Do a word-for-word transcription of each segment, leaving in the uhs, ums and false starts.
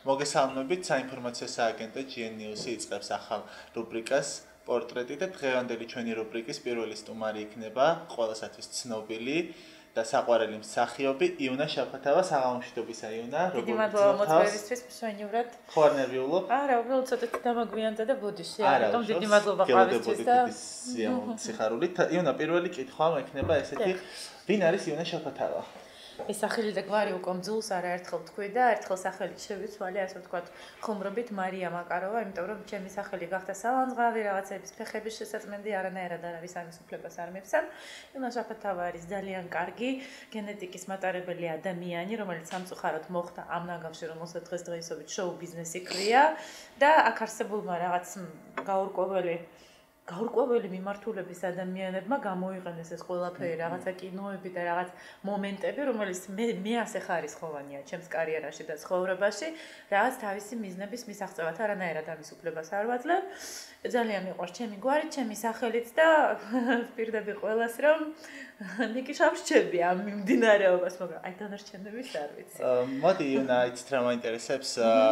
მოგესალმებით, საინფორმაციო სააგენტო ჯი ენ News-ი იწყებს ახალ რუბრიკას პორტრეტი და დღევანდელი ჩვენი რუბრიკის პირველი სტუმარი იქნება ყველასათვის ცნობილი და საყვარელი მსახიობი იუნა შაფათავა. საღამოშიდობისა იუნა, როგორ გიცნობ? დიდი მადლობა მოწვევისთვის მშვენივრად. ხო არ ნერვიულობ? არა, უბრალოდ ცოტა დამაგვიანდა და ბოდიში, ამიტომ დიდი მადლობა ყავისთვის და სიხარული. იუნა, პირველი კითხვა მექნება ესეთი, ვინ არის იუნა შაფათავა? ეს სახელი და გვარი უკვე მძულს არაერთხელ თქვი და ერთხელ სახელით შევიცვალე, ასე ვთქვათ, ხუმრობით მარია მაკაროვა, იმიტომ რომ ჩემი სახელი გახდა სალანძღავი, რაღაცების ფეხების შესაძმენდი არანაირად არ არის ამის უფლებას არ მივცემ. იუნა შაფათავა არის ძალიან კარგი გენეტიკის მატარებელი ადამიანი, რომელიც სამწუხაროდ მოხდა ამ ნაგავში, რომელსაც დღესდღეობით შოუ ბიზნესი ქვია და აქ არსებულმა რაღაც გაურკვეველი გაურკვეველი მიმართულების ადამიანებმა გამოიყენეს ეს ყველაფერი, რაღაცა კინოები და რაღაც მომენტები, რომელიც მე მე ასე ხარისხოვანია ჩემს კარიერაში და ცხოვრებაში, რაღაც თავისი მიზნების მისაღწევად არანაირად ამის უფლებას არ ვაძლევ. ძალიან მიყვარს ჩემი გვარი, ჩემი სახელით და ვპირდები ყველას, რომ ნიკიშავშჩები ამ მიმდინარეობას, მაგრამ აი დანარჩენების არ ვიცი. მოდი იუნა, იცით რა მაინტერესებს?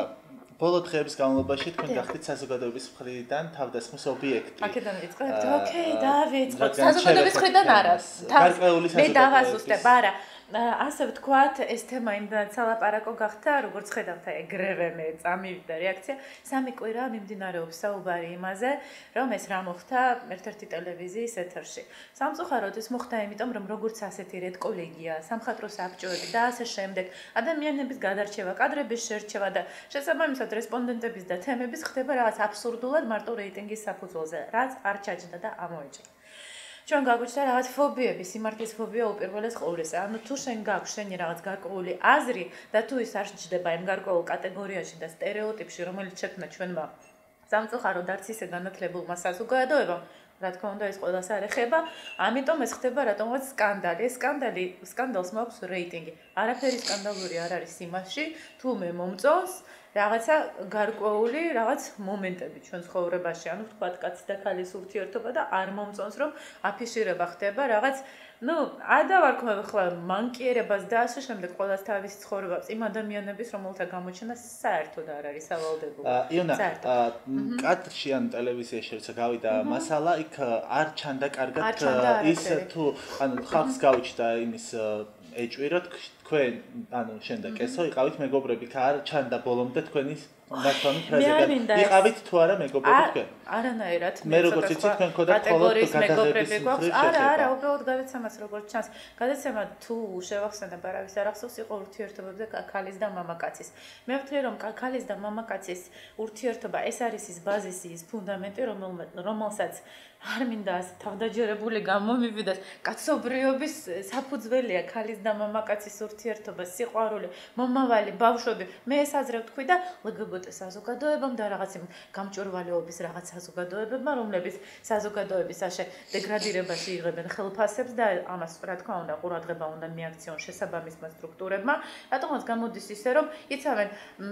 ბოლო დღეების განმავლობაში თქვენ გახდით საზოგადოების მხრიდან თავდასხმის ობიექტი. აქედან ვიწყებთ. ოკეი, დავიწყოთ. საზოგადოების მხრიდან არა. მე დავაზუსტებ, არა. ასე ვთქვათ, ეს თემა იმდანაც სალაპარაკო გახდა, როგორც ხედავთ, ეგრევე მე წამივიდა რეაქცია. სამი კვირა მიმდინარეობს საუბარი იმაზე, რომ ეს რა მოხდა ერთ-ერთი ტელევიზიის ეთერში. სამწუხაროდ ეს მოხდა იმიტომ, რომ როგორც ასეთი რედკოლეგია, სამხატვრო საბჭოები და ასე შემდეგ, ადამიანების გადარჩევა, კადრების შერჩევა და შესაბამისად რესპონდენტების და თემების ხდება რაღაც აბსურდულად მარტო რეიტინგის საფუძველზე, რაც არ ჩაჯდა და ამოეჭა. ჩვენ გაგვიჩნდა რაღაც ფობიები, სიმართლის ფობია უპირველეს ყოვლისა. ანუ თუ შენ გაქვს შენი რაღაც გარკვეული აზრი და თუ ის არ შეჯდება იმ გარკვეულ კატეგორიაში და სტერეოტიპში, რომელიც შექმნა ჩვენმა სამწუხაროდ არც ისე განათლებულმა საზოგადოებამ, რა თქმა უნდა, ეს ყველას არ ეხება, ამიტომ ეს ხდება რატომაც სკანდალი. ეს სკანდალი, სკანდალს მაქვს რეიტინგი. არაფერი სკანდალური არ არის იმაში, თუ მე მომწონს რაღაცა გარკვეული რაღაც მომენტები ჩვენ ცხოვრებაში, ანუ ვთქვათ, კაცი და ქალის ურთიერთობა და არ მომწონს, რომ აფიშირება ხდება რაღაც, ну, ადავარქმევ ხოლმე მანკიერებას და ასე შემდეგ, ყველას თავისი ცხოვრება იმ ადამიანების, რომელთა გამოჩენა საერთოდ არ არის სავალდებულო. იუნა, კადრში ან ტელევიზიაში როცა გავიდა მასალა, იქ არ ჩანდა კარგად ის თუ ანუ ხალხს გავიჩნდა იმის ეჭვიროთ თქვენ ანუ შენ და კესო იყავით მეგობრები და არ ჩანდა ბოლომდე თქვენი ნათქვამი ფრაზები იყავით თუ არა მეგობრები თქვენ არანაირად მე როგორც იცი თქვენ ხოდა კატეგორიის მეგობრები გვაქვს არა არა უბრალოდ გადაცემას როგორც ჩანს გადაცემა თუ შევახსენებ არავის არ ახსოვს იყო ურთიერთობებზე ქალის და მამაკაცის მე ვთვლი რომ ქალის და მამაკაცის ურთიერთობა ეს არის ის ბაზისი ის ფუნდამენტი რომელსაც არ მინდა ასე თავდაჯერებული გამომივიდეს კაცობრიობის საფუძველია ქალის და მამაკაცის ურთიერთობა სიყვარული მომავალი ბავშვები მე ეს აზრე ვთქვი და ლგბტ საზოგადოებამ და რაღაც იმ გამჭვირვალეობის რაღაც საზოგადოებებმა რომლებიც საზოგადოების ასე დეგრადირებაში იღებენ ხელფასებს და ამას რა თქმა უნდა ყურადღება უნდა მიაქციონ შესაბამისმა სტრუქტურებმა რატომაც გამოდის ისე რომ იცავენ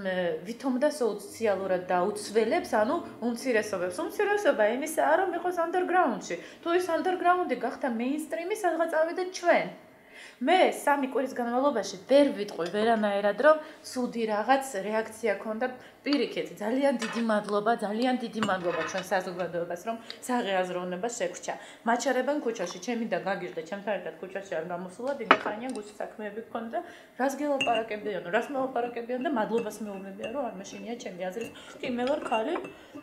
ვითომ და სოციალურად დაუცველებს ანუ უმცირესობებს უმცირესობა იმისაა რომ იყოს underground-ში. თუ ის underground-ი გახდა mainstream-ი, სადღაც ავიდეთ ჩვენ. მე სამი კვირის განმავლობაში ვერ ვიტყვი ვერანაირად რომ ცუდი რაღაც რეაქცია ქონდა პირიქით. ძალიან დიდი მადლობა, ძალიან დიდი მადლობა ჩვენ საზოგადოებას რომ საღეაზროვნება შეგვჭა. მაჩარებენ ქუჩაში, ჩემი და გაგიჟდა, ჩემთან ერთად ქუჩაში არ გამოსულა, დიდი ხანია გუშინ საქმეები გქონდა, რას გელაპარაკებიან, რას მელაპარაკებიან და მადლობას მეუბნებიან რომ არ მაშინია ჩემი აზრის. კი მე ვარ ქალი.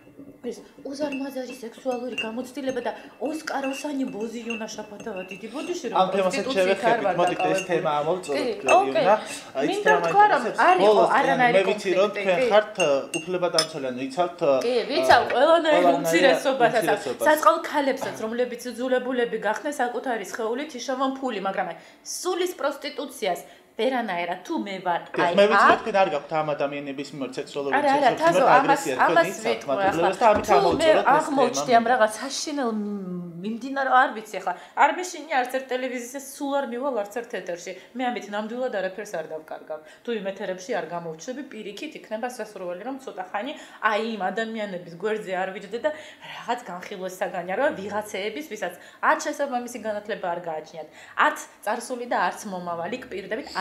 ეს უზარმაზარი სექსუალური გამოცდილება და ოსკაროსანი ბოზი იუნა შაფათავა დიდი ბოდიში რომ ამ თემასაც შევეხებით, მოდით ეს თემა ამოვწოდოთ იუნა. მინდა თქვა რომ არ იყო არანაირი მე ვიცი რომ თქვენ ხართ უფლებადამცველი, ანუ იცავთ კი, ვიცავ ყველანაირ უმცირესობასაც, საწყალ ქალებსაც, რომლებიც იძულებულები გახდნენ საკუთარი სხეულით იშოვონ ფული, მაგრამ აი სულის პროსტიტუციას ვერანაირად თუ მე ვარ აი მე ვიცი რომ თქვენ არ გაქვთ ამ ადამიანების მიმართ სექსუალური აგრესია თქვენი საქმე მე აღმოჩნდი ამ რაღაც საშინელ მიმდინარე არ ვიცი ხა არ მეშინია არც ერთ ტელევიზიაზე სულ არ მივალ არც ერთ ეთერში მე ამით ნამდვილად არაფერს არ დავკარგავ თუ იმ ეთერებში არ გამოვჩები პირიქით იქნება სასურველი რომ ცოტა ხანი აი იმ ადამიანების გვერდზე არ ვიჯდე და რაღაც განხილვის საგანია რომ ვიღაცეების ვისაც არც შესაბამისი განათლება არ გააჩნიათ არც წარსული და არც მომავალი კპირდებით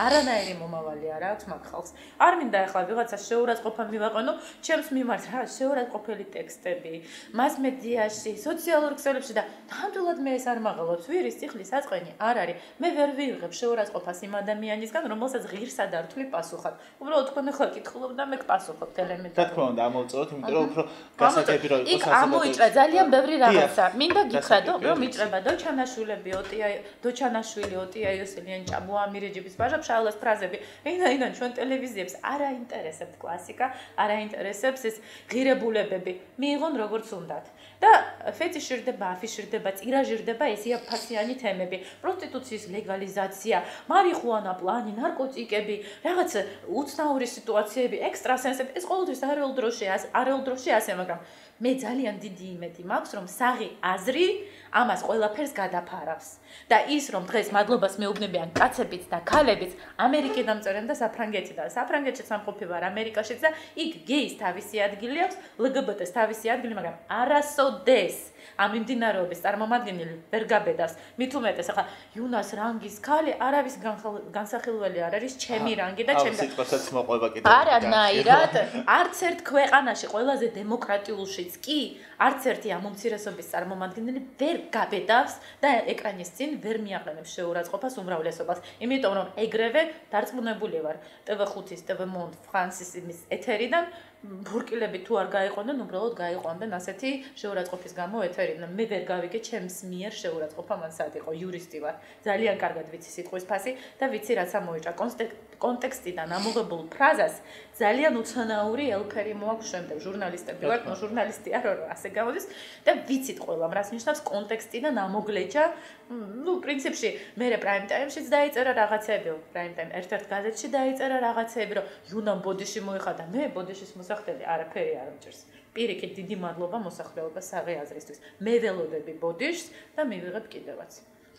არანაირი მომავალი არ აქვს მაგ ხალხს. არ მინდა ახლა ვიღაცა შეურაცხყოფა მივაყენო, ჩემს მიმართ რა შეურაცხყოფელი ტექსტები, მასმედიაში, სოციალურ ქსელებში და ნამდვილად მე ეს არ მაღალობს. ვირის წიხლის აწყენი არ არის. მე ვერ ვიღებ შეურაცხყოფას იმ ადამიანისგან, რომელსაც ღირსა და რთული პასუხად. უბრალოდ თქვენ ახლა კითხულობ და მე გპასუხობთ ელემენტარულად. რა თქმა უნდა, ამოვწოთ, იმიტომ რომ უფრო გასაგები რო იყოს ასეთი. იქ ამოიჭრა ძალიან ბევრი რაღაცა. მინდა გითხრათ, რომ იჭრება დოჩანაშვილები, ოტია დოჩანაშვილი, ოტია იოსელიანი, ჭაბუ ამირეჯიბის ბაჟა ფშაველას ფრაზები. ვინაიდან ჩვენ ტელევიზიებს არ აინტერესებთ კლასიკა, არ აინტერესებს ეს ღირებულებები. მიიღონ როგორც უნდათ. და ფეტიშირდება, აფიშირდება, ტირაჟირდება ესიაფასიანი თემები. პროსტიტუციის ლეგალიზაცია, მარიხუანა პლანი, ნარკოტიკები, რაღაც უცნაური სიტუაციები, ექსტრასენსები. ეს ყოველთვის არაულ დროში, არაულ დროში ასე, მაგრამ მე ძალიან დიდი იმედი მაქვს, რომ საღი აზრი ამას ყველაფერს გადაფარავს. და ის რომ დღეს მადლობას მეუბნებიან კაცებიც და ქალებიც, ამერიკიდან წერენ და საფრანგეთიდან. საფრანგეთშიც ამყოფი ვარ, ამერიკაშიც და იქ გეის თავისი ადგილი აქვს, ლგბტ-ს თავისი ადგილი, მაგრამ არასოდეს ამ მიმდინარეობის წარმომადგენელი ვერ გაბედავს. მით უმეტეს ახლა იუნას რანგის ქალი არავის განსახილველი არ არის, ჩემი რანგი და ჩემი. ამ სიტყვასაც მოყვება კიდევ. არანაირად, არც ერთ ქვეყანაში ყველაზე დემოკრატიულშიც კი არც ერთი ამ უმცირესობის წარმომადგენელი ვერ გაბედავს და ეკრანის წინ ვერ მიაყენებს შეურაცხყოფას უმრავლესობას. იმიტომ რომ ეგრევე დარწმუნებული ვარ ტე ვე ხუთის, ტე ვე Monde France-ის იმის ეთერიდან ბურკილები თუ არ გაიყვნენ, უბრალოდ გაიყვნენ ასეთი შეურაცხყოფის გამო ეთერიდან. მე ვერ გავიგე ჩემს მიერ შეურაცხყოფა მან სად იყო, იურისტი ვარ. ძალიან კარგად ვიცი სიტყვის ფასი და ვიცი რაც ამოიჭრა კონტექსტიდან ამოღებულ ფრაზას ძალიან უცნაური ელფერი მოაქვს შემდეგ. ჟურნალისტები ვართ, ნუ ჟურნალისტი არ ვარ, ასე გამოდის და ვიცით ყველამ რას ნიშნავს კონტექსტიდან ამოგლეჯა. ნუ პრინციპში მე პრაიმ ტაიმშიც დაიწერა რაღაცები, პრაიმ ტაიმ ერთ-ერთ გაზეთში დაიწერა რაღაცები, რომ იუნამ ბოდიში მოიხადა, მე ბოდიშის მოსახდელი არაფერი არ მჭირს. პირიქით დიდი მადლობა მოსახლეობას საღი აზრისთვის. მე ველოდები ბოდიშს და მივიღებ კიდევაც.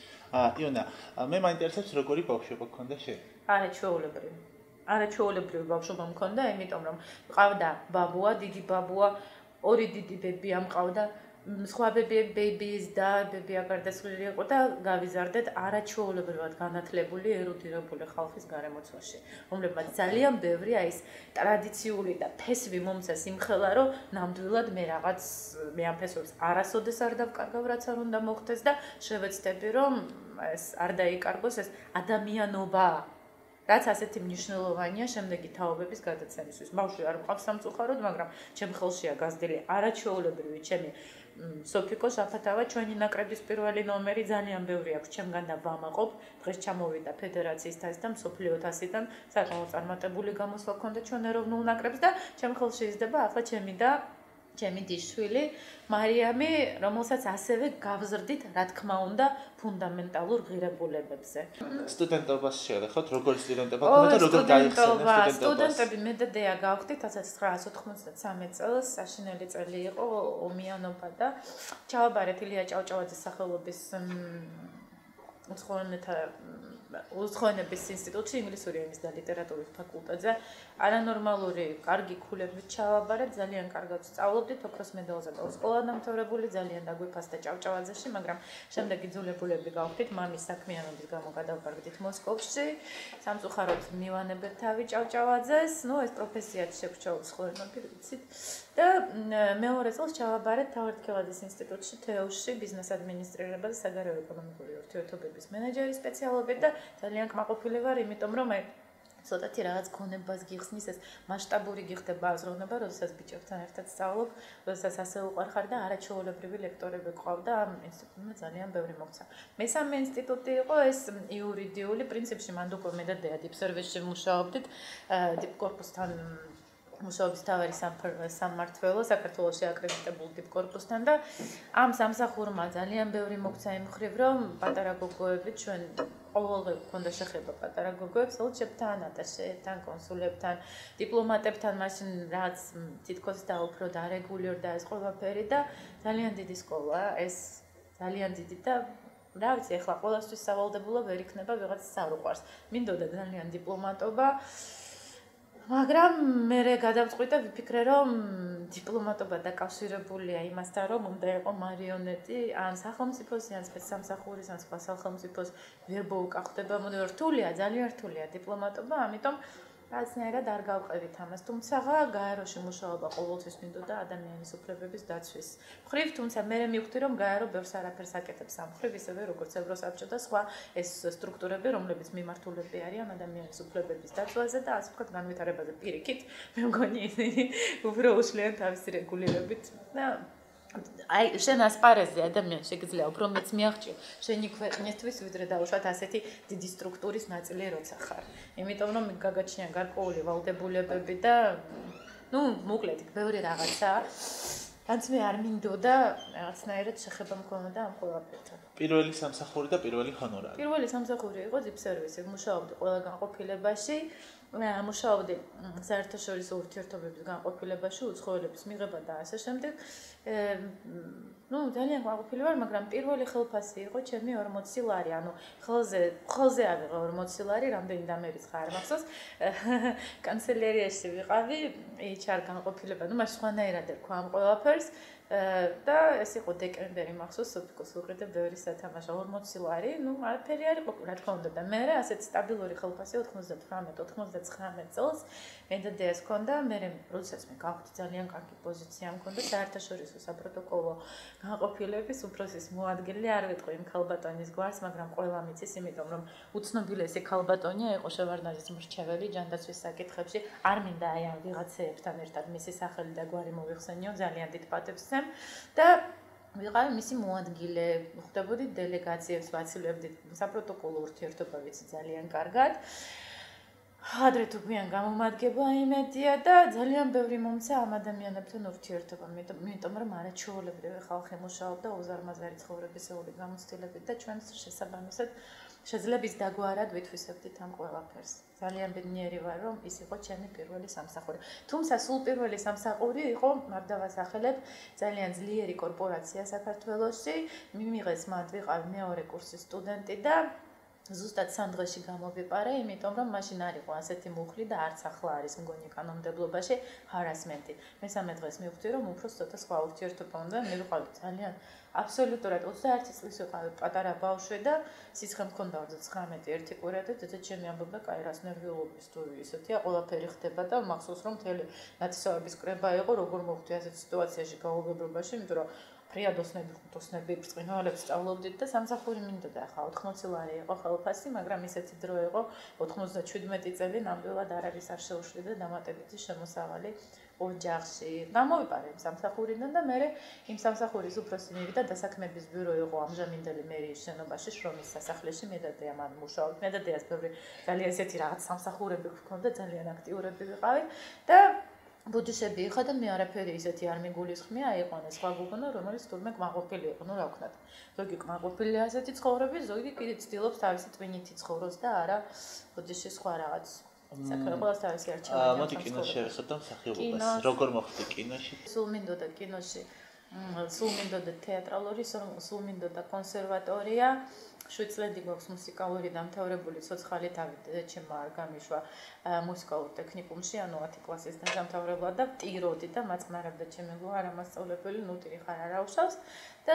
აა იუნა, მე მაინტერესებს როგორი ბავშვობა გქონდა შენ? არაჩვეულებრივი. არაჩვეულებრივი ბავშვობა მქონდა, იმიტომ რომ მყავდა ბაბუა, დიდი ბაბუა, ორი დიდი ბებია მყავდა, სხვა ბებიების და ბებია გარდაცვლილი იყო და გავიზარდეთ არაჩვეულებრივად განათლებული, ერუდირებული ხალხის გარემოცვაში, რომლებმაც ძალიან ბევრი აი ეს ტრადიციული და ფესვი მომცა სიმხელა, რომ ნამდვილად მე რაღაც მე ამ ფესვებს არასოდეს არ დავკარგავ, რაც არ უნდა მოხდეს და შევეცდები, რომ ეს არ დაიკარგოს ეს ადამიანობა. რაც ასეთი მნიშვნელოვანია შემდეგი თაობების გადაცემისთვის. ბავშვი არ მყავს სამწუხაროდ, მაგრამ ჩემ ხელშია გაზრდილი არაჩვეულებრივი ჩემი სოფიკო შაფათავა, ჩვენი ნაკრების პირველი ნომერი ძალიან ბევრი აქვს ჩემგან და ვამაყობ. დღეს ჩამოვიდა ფედერაციის თასი და მსოფლიო თასიდან საკმაოდ წარმატებული გამოსვლა ჰქონდა ჩვენ ეროვნულ ნაკრებს და ჩემ ხელში იზრდება ახლა ჩემი და ჩემი დიშვილი მარიამი, რომელსაც ასევე გავზრდით, რა თქმა უნდა, ფუნდამენტალურ ღირებულებებზე. სტუდენტობას შეეხოთ, როგორი სტუდენტობა გქონდა და როგორ გაიხსენეთ სტუდენტობას? სტუდენტები მე და დეა გავხდით ასეთ ცხრაასოთხმოცდამე წელს, საშინელი წელი იყო ომიანობა და ჩავაბარეთ ილია ჭავჭავაძის სახელობის უცხოენთა უცხოენების ინსტიტუტში ინგლისური ენის და ლიტერატურის ფაკულტეტზე არანორმალური კარგი ქულებით ჩავაბარეთ, ძალიან კარგად სწავლობდით, ოქროს მედალზე და სკოლა დამთავრებული, ძალიან დაგვიფასდა ჭავჭავაძეში, მაგრამ შემდეგ იძულებულები გავხდით მამის საქმიანობის გამო გადავკარგდით მოსკოვში, სამწუხაროდ მივანებეთ თავი ჭავჭავაძეს, ნუ ეს პროფესიად შეგვჭა უცხოენები, ვიცით. და მეორე წელს ჩავაბარეთ თავერთქელაძის ინსტიტუტში თეუში ბიზნეს ადმინისტრირება და საგარეო ეკონომიკური ურთიერთობების მენეჯერის სპეციალობით და ძალიან კმაყოფილი ვარ, იმიტომ რომ აი ცოტათი რაღაც გონებას გიხსნის ეს მასშტაბური გიხდება აზროვნება, როდესაც ბიჭებთან ერთად სწავლობ, როდესაც ასე უყარხარ და არაჩვეულებრივი ლექტორები ყავდა ამ ინსტიტუტმა ძალიან ბევრი მოხდა. მესამე ინსტიტუტი იყო ეს იურიდიული, პრინციპში მან დოკუმენტ და დიპ სერვისში მუშაობდით, დიპ კორპუსთან მუშაობის თავარი სამმართველო საქართველოში აკრედიტებულ დიპ კორპუსთან და ამ სამსახურმა ძალიან ბევრი მოქცა იმ მხრივ, რომ პატარა გოგოები ჩვენ ყოველდღე გქონდა შეხება პატარა გოგოებს, ელჩებთან, ატაშეებთან, კონსულებთან, დიპლომატებთან, მაშინ რაც თითქოს და უფრო დარეგულირდა ეს ყველაფერი და ძალიან დიდი სკოლა, ეს ძალიან დიდი და რა ვიცი, ახლა ყოველთვის სავალდებულო ვერ იქნება ვიღაც არ უყვარს. მინდოდა ძალიან დიპლომატობა. მაგრამ მე გადავწყვიტე და ვიფიქრე რომ დიპლომატობა დაკავშირებულია იმასთან რომ უნდა იყო მარიონეტი ან სახელმწიფოს ან სპეცსამსახურის ან სხვა სახელმწიფოს ვერბოვკა ხდება მოდი რთულია ძალიან რთულია დიპლომატობა ამიტომ რაღაცნაირად არ გავყევით ამას თუმცა გაეროში მუშაობა ყოველთვის მინდოდა ადამიანის უფლებების დაცვის მხრივ თუმცა მე მივხვდი რომ გაერო ბევრს არაფერს აკეთებს ამ მხრივ ისევე როგორც ევროსაბჭო და სხვა ეს სტრუქტურები რომლებიც მიმართულები არიან ადამიანის უფლებების დაცვაზე და ასე ვთქვათ განვითარებაზე პირიქით მე მგონი ისინი უფრო უშლიან თავისი რეგულირებით და აი შენ ასპარეზზე ადამიანს შეგიძლია უფრო მეც მიაღწიო შენი ქვეყნისთვის ვიდრე დაუშვათ ასეთი დიდი სტრუქტურის ნაწილი როცა ხარ იმიტომ რომ გაგაჩნია გარკვეული ვალდებულებები და ну მოკლედ ბევრი რაღაცა რაც მე არ მინდოდა რაღაცნაირად შეხება მქონოდა ამ ყველაფერთან პირველი სამსახური და პირველი ჰონორარი პირველი სამსახური იყო ძიფსერვისი მუშაობდი ყველა განყოფილებაში მუშაობდი საერთაშორისო ურთიერთობების განყოფილებაში უცხოელების მიღება და ასე შემდეგ ну ძალიან განყოფილი ვარ მაგრამ პირველი ხელფასი იყო ჩემი ორმოცი ლარი ანუ ხელზე ხელზე ავიღე ორმოცი ლარი რამდენი დამერიცხა არ მახსოვს კანცელერიაში ვიყავი ეიჩ არ განყოფილება ну მას სხვანაირად ერქვა ამ ყველაფერს და ეს იყო დეკემბერი მახსოვს სოფიკოს უყიდე ბევრი სათამაშო ორმოცი ლარი ну არაფერი არ იყო რა თქმა უნდა და მე ასეთ სტაბილური ხელფასი ოცდათვრამეტ ოცდაცხრამეტ წელს მე და დეას ჰქონდა მე როდესაც მე გავხდი ძალიან კარგი პოზიცია მქონდა საერთაშორისო საპროტოკოლო განყოფილების უფროსის მოადგილე არ ვიტყვი იმ ქალბატონის გვარს მაგრამ ყველა მიცის იმიტომ რომ უცნობილესი ქალბატონია იყო შევარდნაძის მრჩეველი ჯანდაცვის საკითხებში არ მინდა აი ამ ვიღაცეებთან ერთად მისი სახელი და გვარი მოიხსენიო ძალიან დიდ პატევს და ვიყავი მისი მოადგილე, ხვდებოდი დელეგაციებს, ვაცილებდი საპროტოკოლო ურთიერთობა ვიცი ძალიან კარგად. ადრე თუ გვიან გამომადგება იმედია და ძალიან ბევრი მომცა ამ ადამიანებთან ურთიერთობა, იმიტომ რომ არაჩვეულებრივი ხალხი მუშაობდა უზარმაზარი ცხოვრებისეული გამოცდილებით და ჩვენს შესაბამისად შეძლებ ის დაგვარად ვითვისებდით ამ ყველაფერს. ძალიან ბედნიერი ვარ, რომ ის იყო ჩემი პირველი სამსახური. თუმცა სულ პირველი სამსახური იყო, არ დავასახელებ, ძალიან ძლიერი კორპორაცია საქართველოში. მიმიღეს მათ ვიყავი მეორე კურსის სტუდენტი და ზუსტად სამ დღეში გამოვიყარე, იმიტომ რომ მაშინ არ იყო ასეთი მუხლი და არც ახლა არის მგონი კანონმდებლობაში ჰარასმენტი. მესამე დღეს მივხვდი, რომ უფრო ცოტა სხვა ურთიერთობა უნდა, მე ვიყავი ძალიან აბსოლუტურად ოცდაერთი წლის ვიყავი პატარა ბავშვი და სიცხე მქონდა ოცდაცხრამეტი ერთი კვირა და დედა ჩემი ამბობდა, კაი რას ნერვიულობის თუ ისეთია, ყველაფერი ხდება და მახსოვს რომ მთელი ნათესავების კრება იყო, როგორ მოხვდი ასეთ სიტუაციაში გაუგებრობაში, იმიტომ რომ ფრიადოსნები, ხუთოსნები, ბრწყინვალებს სწავლობდით და სამსახური მინდოდა ახლა ოთხმოცი ლარი იყო ხელფასი, მაგრამ ისეთი დრო იყო ოცდაშვიდმეტი წელი ნამდვილად არავის არ შეუშლიდა დამატებითი შემოსავალი ოჯახში. გამოვიპარე იმ სამსახურიდან და მე იმ სამსახურის უფროსი მივიდა დასაქმების ბიურო იყო ამჟამინდელი მერიის შენობაში შრომის სასახლეში მე და დეა მან მუშაობთ. მე და დეას ბევრი ძალიან ისეთი რაღაც სამსახურები გქონდა, ძალიან აქტიურები ვიყავით და ბუდიშები იყო და მე არაფერი ისეთი არ მიგულისხმია, აიყვანეს სხვა გოგონა, რომელიც თურმე კმაყოფილი იყო, ну რა ვქნათ. ზოგი კმაყოფილია ასეთი ცხოვრების, ზოგი კიდე ცდილობს თავისი ტვინითი ცხოვროს და არა ბუდიში სხვა რაღაც. საქმე ყველას თავისი არჩევანია. მოდი კინოში შევხედოთ მსახიობობას. როგორ მოხდი კინოში? სულ მინდოდა კინოში. სულ მინდოდა თეატრალური, სულ მინდოდა კონსერვატორია. შვიდ წლები გვაქვს მუსიკალური დამთავრებული ცოცხალი თავით ჩემმა არ გამიშვა მუსიკალურ ტექნიკუმში, ანუ ათი კლასის დამთავრებულად და ვტიროდი და მაწყნარებდა ჩემი გო არა მასწავლებელი, ნუ ტირი ხარ არ აუშავს და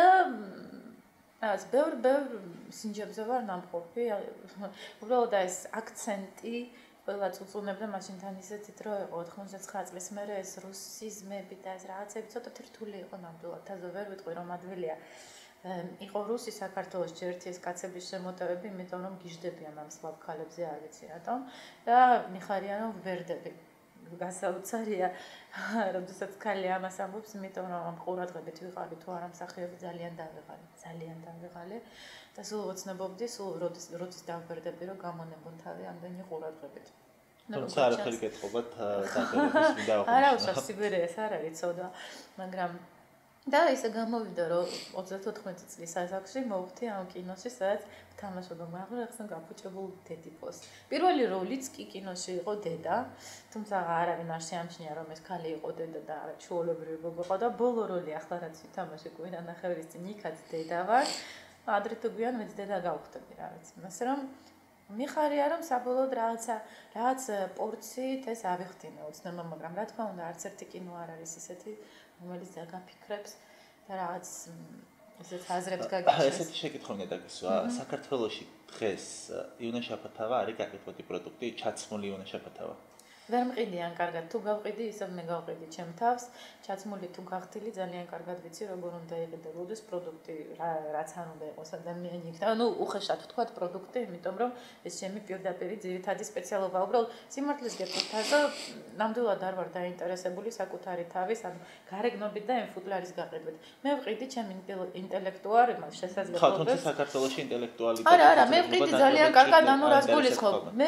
რაც ბევრ ბევრ სინჯებზე ვარ ნამყოფი. უბრალოდ ეს აქცენტი ყველაც უწუნებდა მაშინთან ისეთი დრო იყო ოთხმოცდაცხრა წლის მერე ეს რუსიზმები და ეს რაღაცები ცოტა რთული იყო ნამდვილად. თაზე ვერ ვიტყვი რომ ადვილია. იყო რუსი საქართველოს ჯერთი ეს კაცების შემოტევები, იმიტომ რომ გიждდებიან ამ სლავ ქალებზე, არ ვიცი რატომ და მიხარია რომ ვერდები. გასაოცარია, როდესაც ქალი ამას ამბობს, იმიტომ რომ ამ ყურადღებით ვიყავი თუ არა მსახიობი ძალიან დავიღალე, ძალიან დავიღალე და სულ ოცნებობდი, სულ როდის როდის დავბერდები რომ გამონებონ თავი ამდენი ყურადღებით. თუმცა არაფერი გეტყობათ დაგერების მინდა აღნიშნო. არა, უშავს სიბერიას არ არის ცოდა, მაგრამ და ისე გამოვიდა რომ ოცდათოთხმეტი წლის ასაკში მოვხდი ამ კინოში, სადაც თამაშობდა მაგალითად გაფუჭებულ დედიფოს. პირველი როლიც კი კინოში იყო დედა, თუმცა არავინ არ შეამჩნია რომ ეს ქალი იყო დედა და არა ჩუოლებრივი გოგო და ბოლო როლი ახლა რაც ვითამაშე კვირა ნახევრის წინ იქაც დედა ვარ. ადრე თუ გვიან მეც დედა გავხდები რა ვიცი. ასე რომ მიხარია რომ საბოლოოდ რაღაცა რაღაც პორციით ეს ავიხდინე უცნობა, მაგრამ რა თქმა უნდა არც ერთი კინო არ არის ისეთი, რომელიც დაგაფიქრებს და რაღაც ესეთ აზრებს გაგიჩნდეს. ესეთი შეკითხვა უნდა დაგისვა. საქართველოში დღეს ივნა-შაფათავა არის გაკეთებული პროდუქტი, ჩაცმული ივნა-შაფათავა. ვერ მყიდიან კარგად, თუ გავყიდი, ისევ მე გავყიდი ჩემ თავს, ჩაცმული თუ გახდილი, ძალიან კარგად ვიცი, როგორ უნდა იყიდებოდეს პროდუქტი, რაც არ უნდა იყოს ადამიანი იქ. ანუ უხეშად ვთქვათ პროდუქტი, იმიტომ რომ ეს ჩემი პირდაპირი ძირითადი სპეციალობა. უბრალოდ სიმართლეს გეტყვით, ნამდვილად არ ვარ დაინტერესებული საკუთარი თავის, ანუ გარეგნობით და ფუტლარის გაყიდვით. მე ვყიდი ჩემ ინტელექტუალურ შესაძლებლობებს. ხო, თუმცა საქართველოში ინტელექტუალი არა, არა, მე ვყიდი ძალიან კარგად, ანუ რას გულისხმობ. მე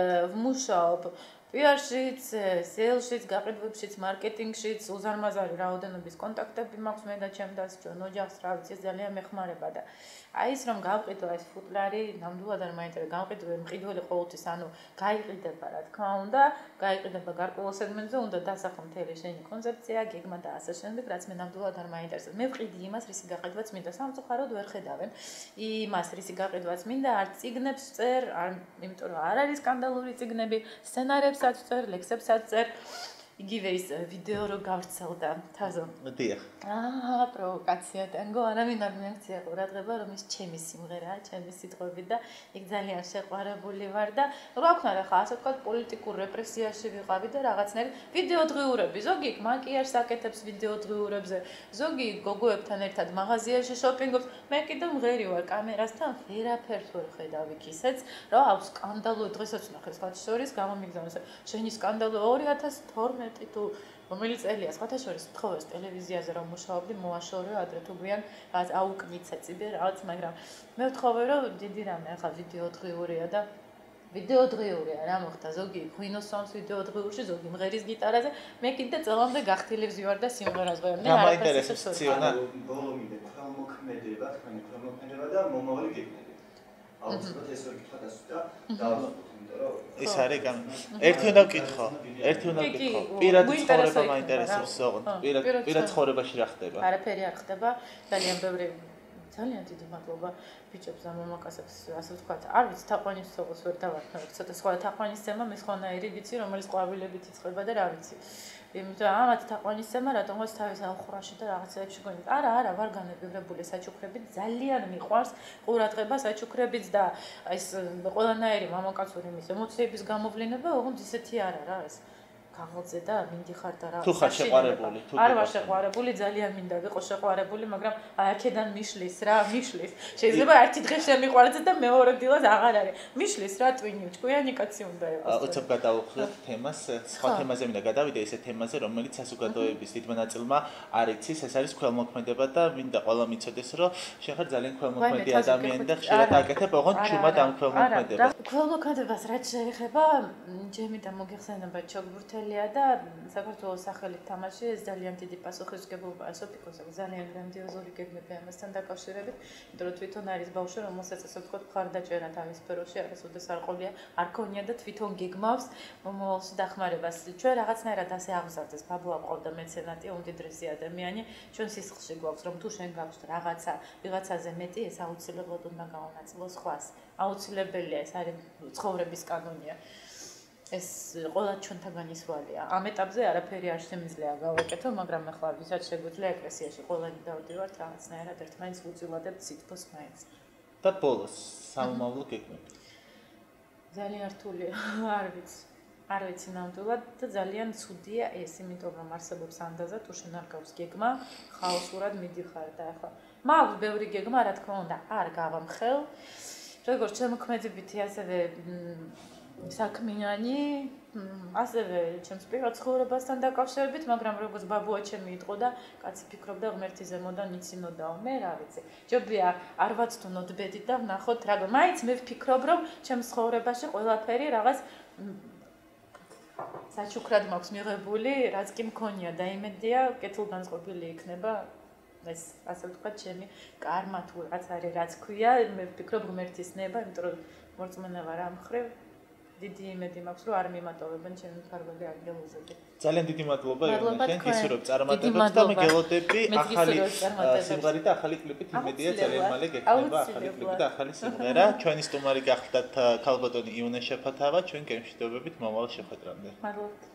ვმუშაობ პიარშიც, სეილშიც, გაყიდვებშიც, მარკეტინგშიც, უზარმაზარი რაოდენობის კონტაქტები მაქვს მე და ჩემ დას ჩვენ ოჯახს, რა ვიცი, ძალიან მეხმარება და აი ეს რომ გავყიდვა ეს ფუტლარი, ნამდვილად არ მაინტერესებს, გავყიდვე მყიდველი ყოველთვის, ანუ გაიყიდება, რა თქმა უნდა, გაიყიდება გარკვეულ სეგმენტზე, უნდა დასახო მთელი შენი კონცეფცია, გეგმა და ასე შემდეგ, რაც მე ნამდვილად არ მაინტერესებს. მე ვყიდი იმას, რისი გაყიდვაც მინდა, სამწუხაროდ ვერ ხედავენ. იმას, რისი გაყიდვაც მინდა, არ წიგნებს წერ, არ, იმიტომ რომ არ არის სკანდალური წიგნები, სცენარებსაც წერ, ლექსებსაც წერ. იგივე ის ვიდეო რო გავრცელდა თაზო. დიახ. აა, პროვოკაცია ტანგო, არავინ არ მიაქცია ყურადღება, რომ ის ჩემი სიმღერაა, ჩემი სიტყვები და იქ ძალიან შეყვარებული ვარ და რა ვქნა რა ხა, ასე ვთქვათ, პოლიტიკურ რეპრესიაში ვიყავი და რაღაცნაირად ვიდეო დღიურები, ზოგი მაკიაჟს აკეთებს ვიდეო დღიურებზე, ზოგი გოგოებთან ერთად მაღაზიაში შოპინგობს, მე კიდევ მღერი ვარ კამერასთან, ვერაფერს ვერ ხედავ იქ ისეც, რა აუ სკანდალო დღესაც ნახე სხვათა შორის გამომიგზავნა, შენი სკანდალო ორი ათას თორმეტი თუ რომელი წელია სხვათა შორის თხოვეს ტელევიზიაზე რომ მუშაობდი მოაშორე ადრე თუ გვიან რაღაც აუკნიცე წიბე რაღაც მაგრამ მე ვთხოვე რომ დიდი რამე ახლა ვიდეო დღიურია და ვიდეო დღიურია რა მოხდა ზოგი ღვინოსონს ვიდეო დღიურში ზოგი მღერის გიტარაზე მე კიდე წელამდე გახთილებს ვარ და სიმღერას ვარ მე არ მაინტერესებს ციონა ბოლომდე ქალმოქმედება თქვენი ქალმოქმედება და მომავალი გეგმები აუცილებლად ეს ვერ გითხრათ ასე და დავასრულოთ ის არის კამ ერთი უნდა ვკითხო ერთი უნდა ვკითხო პირად ცხოვრება მაინტერესებს ოღონდ პირად პირად ცხოვრებაში რა ხდება არაფერი არ ხდება ძალიან ბევრი ძალიან დიდი მადლობა ბიჭებს და მომაკაცებს ასე ვთქვათ არ ვიცი თაყვანისცემას ვერ დავარქმევ ცოტა სხვა თაყვანისცემა მე სხვანაირი ვიცი რომელიც ყვავილებით იწყება და რა ვიცი იმიტომ რომ ამათ თაყვანისცემა რატომღაც თავის აღხრაში და რაღაცეებში გონით არა არა ვარ განებივრებული საჩუქრებით ძალიან მიყვარს ყურადღება საჩუქრებით და ეს ყველანაირი მამაკაცური მის ემოციების გამოვლინება ოღონდ ისეთი არა რა ეს ქაღალდზე და მინდიხარ და რა თუ ხარ შეყვარებული თუ არ ვარ შეყვარებული ძალიან მინდა ვიყო შეყვარებული მაგრამ აი აქედან მიშლის რა მიშლის შეიძლება ერთი დღე შემიყვარდე და მეორე დილას აღარ არის მიშლის რა ტვინი ჭკვიანი კაცი უნდა იყოს უცებ გადავხდეთ თემას სხვა თემაზე მინდა გადავიდე ესე თემაზე რომელიც საზოგადოების დიდმა ნაწილმა არ იცის ეს არის ქველმოქმედება და მინდა ყველა მიცოდეს რომ შენ ხარ ძალიან ქველმოქმედი ადამიანი და ხშირად აკეთებ ოღონდ ჩუმად ამ ქველმოქმედებას ქველმოქმედებას რაც შეეხება ჯემი და მოგეხსენება ჩოგბურთელი და საქართველოს სახელით თამაში ეს ძალიან დიდი პასუხისმგებლობაა სოფიკოსა ძალიან გრანდიოზული გეგმები ამასთან დაკავშირებით იმიტომ რომ თვითონ არის ბავშვი რომელსაც ასე ვთქვათ მხარდაჭერა თავის სფეროში არასოდეს არ ყოლია არ ქონია და თვითონ გეგმავს მომავალში დახმარებას ჩვენ რაღაცნაირად ასე აღზარდეს ბაბუა ყავდა მეცენატი უმდიდრესი ადამიანი ჩვენ სისხლში გვაქვს რომ თუ შენ გაქვს რაღაცა ვიღაცაზე მეტი ეს აუცილებლად უნდა გავანაწილოს ხვას აუცილებელია ეს არის ცხოვრების კანონია ეს ყველა ჩვენთაგან ისვალია. ამ ეტაპზე არაფერი არ შემიძლია გავაკეთო, მაგრამ ახლა ვისაც შეგვიძლია ეკლესიაში ყველანი დავდივართ რაღაცნაირად ერთმანეთს ვუწილადებთ სითბოს მაინც. და ბოლოს სამომავლო გეგმები. ძალიან რთულია, არ ვიცი. არ ვიცი ნამდვილად და ძალიან ცუდია ეს, იმიტომ რომ არსებობს ანდაზა თუ შენ არ გაქვს გეგმა, ხაოსურად მიდიხარ და ახლა მაქვს ბევრი გეგმა, რა თქმა უნდა, არ გავამხელ. როგორც შემოქმედებითი ასევე საქმიანი, ასევე ჩემს პირად ცხოვრებასთან დაკავშირებით, მაგრამ როგორც ბაბუა ჩემი იყო და კაცი ფიქრობდა ღმერთი ზემოდან იცინოდაო, მე რა ვიცი. ჯობია არ ვაცდუნოთ ბედით და ვნახოთ რა. მაინც მე ვფიქრობ, რომ ჩემს ცხოვრებაში ყველაფერი რაღაც საჩუქრად მაქვს მიღებული, რაც კი მქონია და იმედია კეთილგანწყობილი იქნება. ეს ასე ვთქვათ, ჩემი კარმა თუ რაც არის, რაც ქვია, მე ვფიქრობ ღმერთის ნება, იმიტომ რომ მორწმუნა ვარ ამ მხრივ. დიდი იმედი მაქვს, რომ არ მიმატოვებენ ჩემი მფარველი ანგელოზები. ძალიან დიდი მადლობა მადლობა იონა, თქვენ. გისურვებ დიდი წარმატებებს და მადლობა. მიგელოდები მე ახალი გისურვებ წარმატებებს. სიმღერით და ახალი კლიპით იმედია ძალიან აუცილებლად. მალე გექნება ახალი აუცილებლად. კლიპი და ახალი სიმღერა. ჩვენი სტუმარი გახლდათ ქალბატონი იონა შეფათავა, ჩვენ გემშვიდობებით მომავალ შეხვედრამდე. მადლობა.